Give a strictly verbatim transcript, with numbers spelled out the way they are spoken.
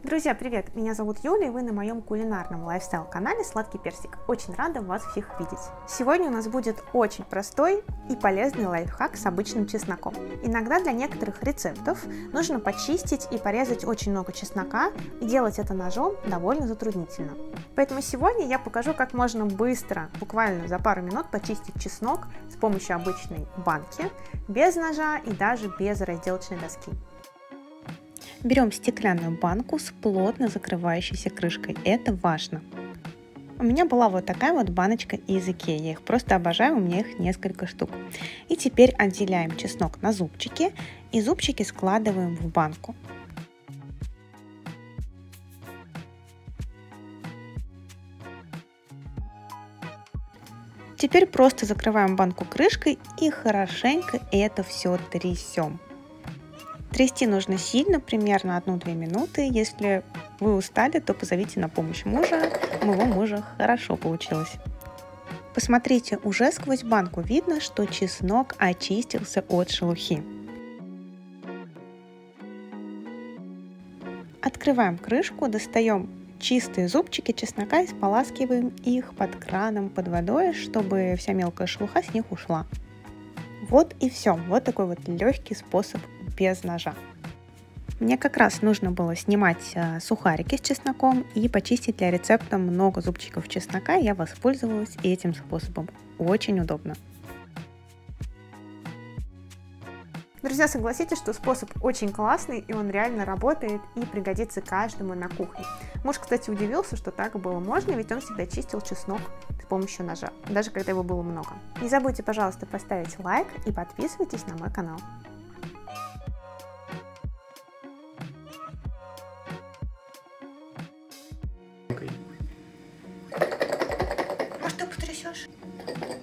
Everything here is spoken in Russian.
Друзья, привет! Меня зовут Юля, и вы на моем кулинарном лайфстайл-канале «Сладкий персик». Очень рада вас всех видеть. Сегодня у нас будет очень простой и полезный лайфхак с обычным чесноком. Иногда для некоторых рецептов нужно почистить и порезать очень много чеснока, и делать это ножом довольно затруднительно. Поэтому сегодня я покажу, как можно быстро, буквально за пару минут, почистить чеснок с помощью обычной банки, без ножа и даже без разделочной доски. Берем стеклянную банку с плотно закрывающейся крышкой. Это важно. У меня была вот такая вот баночка из Икеи. Я их просто обожаю, у меня их несколько штук. И теперь отделяем чеснок на зубчики и зубчики складываем в банку. Теперь просто закрываем банку крышкой и хорошенько это все трясем. Трясти нужно сильно, примерно одну-две минуты. Если вы устали, то позовите на помощь мужа. У моего мужа хорошо получилось. Посмотрите, уже сквозь банку видно, что чеснок очистился от шелухи. Открываем крышку, достаем чистые зубчики чеснока и споласкиваем их под краном, под водой, чтобы вся мелкая шелуха с них ушла. Вот и все. Вот такой вот легкий способ без ножа. Мне как раз нужно было снимать э, сухарики с чесноком и почистить для рецепта много зубчиков чеснока. Я воспользовалась этим способом. Очень удобно. Друзья, согласитесь, что способ очень классный, и он реально работает и пригодится каждому на кухне. Муж, кстати, удивился, что так было можно, ведь он всегда чистил чеснок с помощью ножа, даже когда его было много. Не забудьте, пожалуйста, поставить лайк и подписывайтесь на мой канал. Может, ты потрясешь?